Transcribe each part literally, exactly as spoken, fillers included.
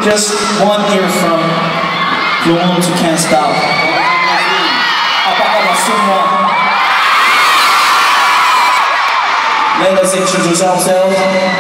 Just one here from Bloom to Can't Stop. Apakah semua? Let us introduce ourselves.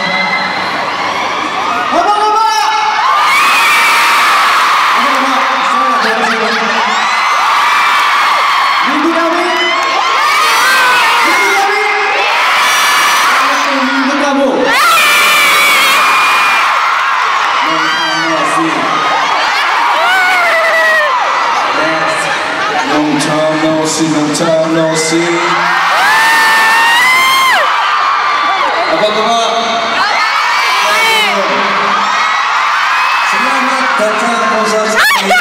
Long time no see, long time no see. Apa kabar? Selamat datang konser ini.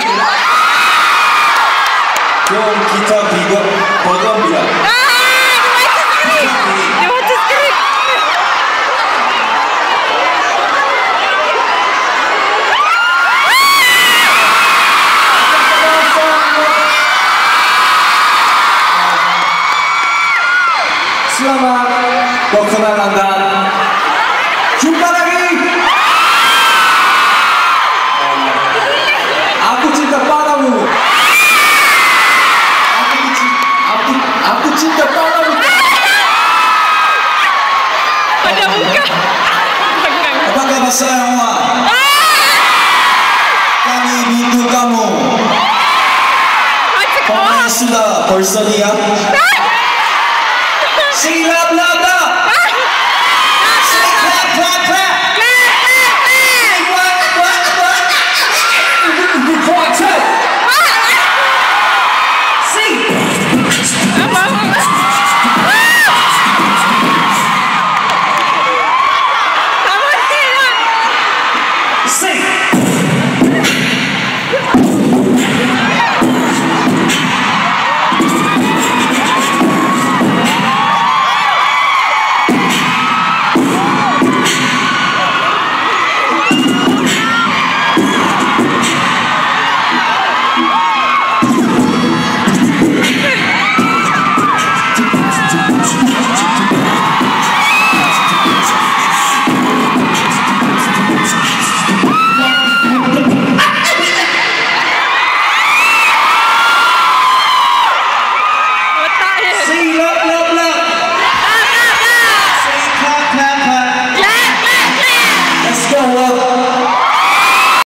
Jom kita bikin program dia. Selamat berkenalan dan jumpa lagi. Aku cinta padamu. Aku, aku, aku cinta padamu. Pada muka. Apa kabar semua? Kami butuh kamu. Pemain sudah bersedia. Silap nada.